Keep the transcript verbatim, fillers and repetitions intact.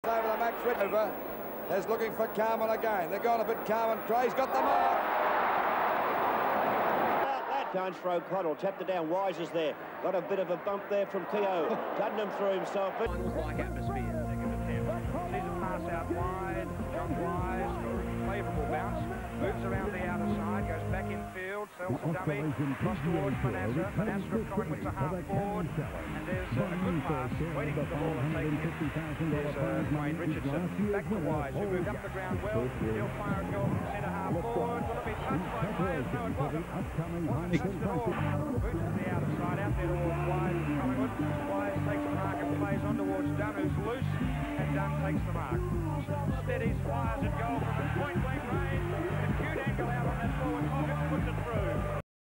Over the Max Ridge. There's looking for Carmen again. They're going a bit Carmen. Cray's got the mark. Can't throw Coddle, tapped it down. Wise is there. Got a bit of a bump there from Keogh. Tuddenham threw himself. Finals-like atmosphere. Second attempt. Sees a pass out wide. John Wise got a favourable bounce. Moves around the outer side. Goes back in field. Sells the dummy. Cross towards Manassa. Manassa of Collingwood to half forward. And there's uh, a good pass. Waiting for the ball and taking it. There's uh, Wayne Richardson. Back to Wise, who moved up the ground well. He'll fire a goal from centre half forward. Will it be touched by players? No, it wasn't. Wasn't touched at all. Moves to the outer side. Out there towards Wise and Collingwood. Wise takes the mark and plays on towards Dunn, who's loose. And Dunn takes the mark. Steadies, fires at goal from a point-blank range. Acute angle out on that forward pocket, puts it through.